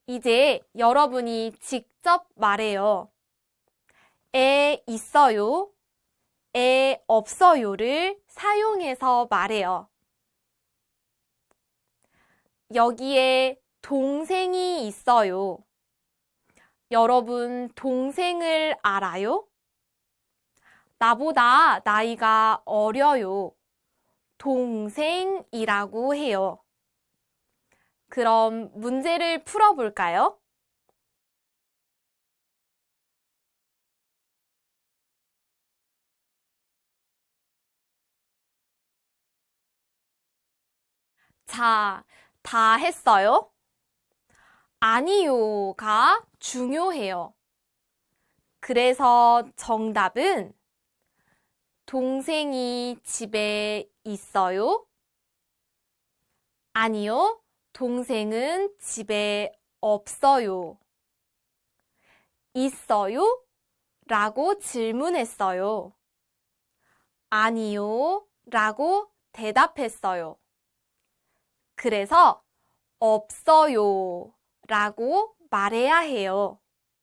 이제 여러분이 직접 말해요. 에 있어요, 에 없어요를 사용해서 말해요. 여기에 동생이 있어요. 여러분 동생을 알아요? 나보다 나이가 어려요. 동생이라고 해요. 그럼 문제를 풀어볼까요? 자, 다 했어요? 아니요가 중요해요. 그래서 정답은 동생이 집에 있어요? 아니요, 동생은 집에 없어요. 있어요? 라고 질문했어요. 아니요, 라고 대답했어요. 그래서 없어요 라고 말해야 해요.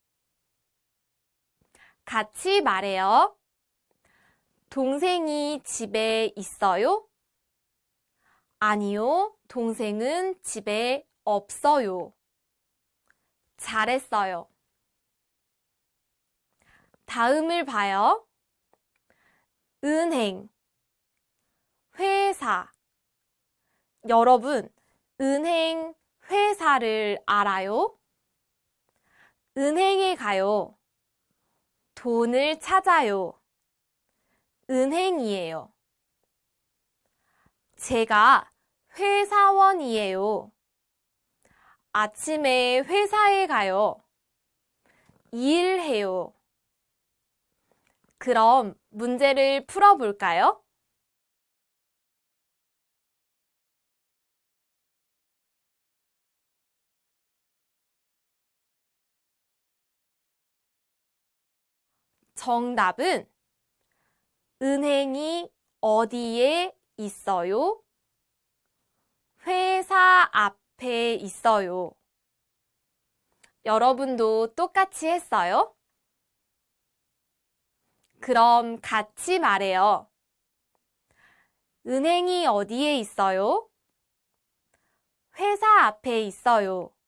같이 말해요. 동생이 집에 있어요? 아니요, 동생은 집에 없어요. 잘했어요. 다음을 봐요. 은행, 회사. 여러분, 은행, 회사를 알아요? 은행에 가요. 돈을 찾아요. 은행이에요. 제가 회사원이에요. 아침에 회사에 가요. 일해요. 그럼 문제를 풀어볼까요? 정답은 은행이 어디에 있어요? 회사 앞에 있어요. 여러분도 똑같이 했어요? 그럼 같이 말해요. 은행이 어디에 있어요? 회사 앞에 있어요.